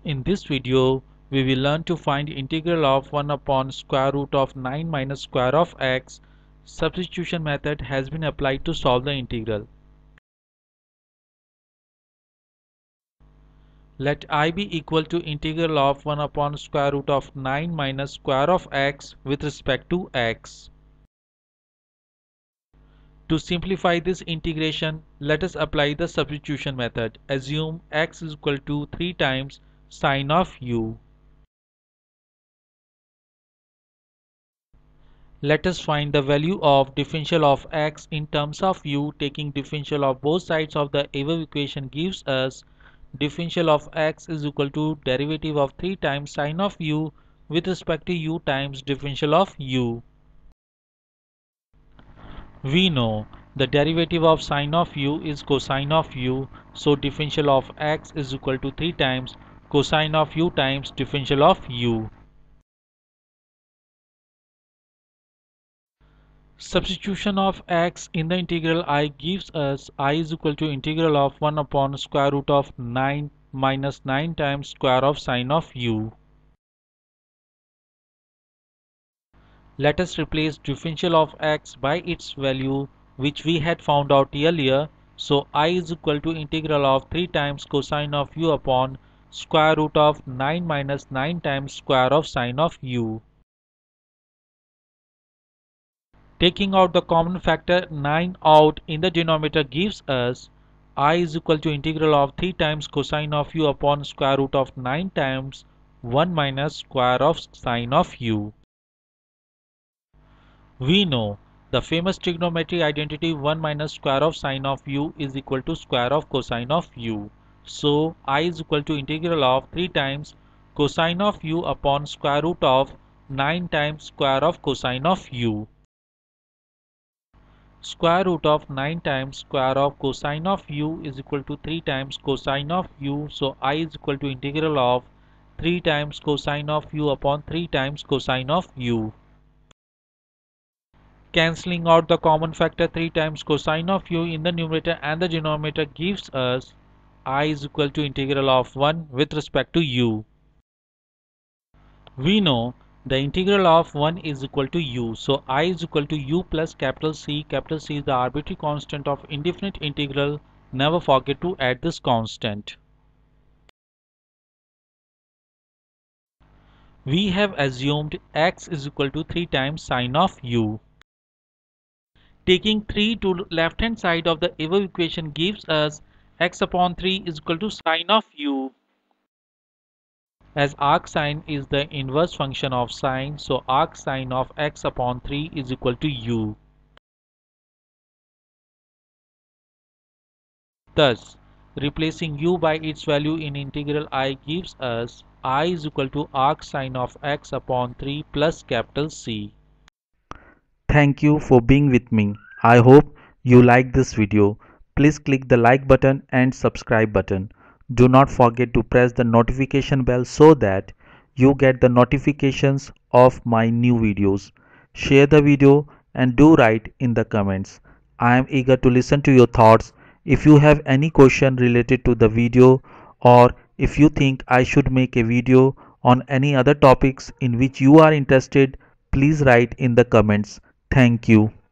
In this video, we will learn to find integral of 1 upon square root of 9 minus square of x. Substitution method has been applied to solve the integral. Let I be equal to integral of 1 upon square root of 9 minus square of x with respect to x. To simplify this integration, let us apply the substitution method. Assume x is equal to 3 times sine of u. Let us find the value of differential of x in terms of u. Taking differential of both sides of the above equation gives us differential of x is equal to derivative of 3 times sine of u with respect to u times differential of u. We know the derivative of sine of u is cosine of u, so differential of x is equal to 3 times cosine of u times differential of u. Substitution of x in the integral I gives us I is equal to integral of 1 upon square root of 9 minus 9 times square of sine of u. Let us replace differential of x by its value which we had found out earlier. So I is equal to integral of 3 times cosine of u upon square root of 9 minus 9 times square of sine of u. Taking out the common factor 9 out in the denominator gives us I is equal to integral of 3 times cosine of u upon square root of 9 times 1 minus square of sine of u. We know the famous trigonometry identity 1 minus square of sine of u is equal to square of cosine of u. So I is equal to integral of 3 times cosine of u upon square root of 9 times square of cosine of u. Square root of 9 times square of cosine of u is equal to 3 times cosine of u. So I is equal to integral of 3 times cosine of u upon 3 times cosine of u. Cancelling out the common factor 3 times cosine of u in the numerator and the denominator gives us I is equal to integral of 1 with respect to u. We know the integral of 1 is equal to u. So I is equal to u plus capital C. Capital C is the arbitrary constant of indefinite integral. Never forget to add this constant. We have assumed x is equal to 3 times sine of u. Taking 3 to left hand side of the above equation gives us x upon 3 is equal to sine of u. As arcsine is the inverse function of sine, so arcsine of x upon 3 is equal to u. Thus, replacing u by its value in integral I gives us I is equal to arcsine of x upon 3 plus capital C. Thank you for being with me. I hope you like this video. Please click the like button and subscribe button. Do not forget to press the notification bell so that you get the notifications of my new videos. Share the video and do write in the comments. I am eager to listen to your thoughts. If you have any question related to the video, or if you think I should make a video on any other topics in which you are interested, please write in the comments. Thank you.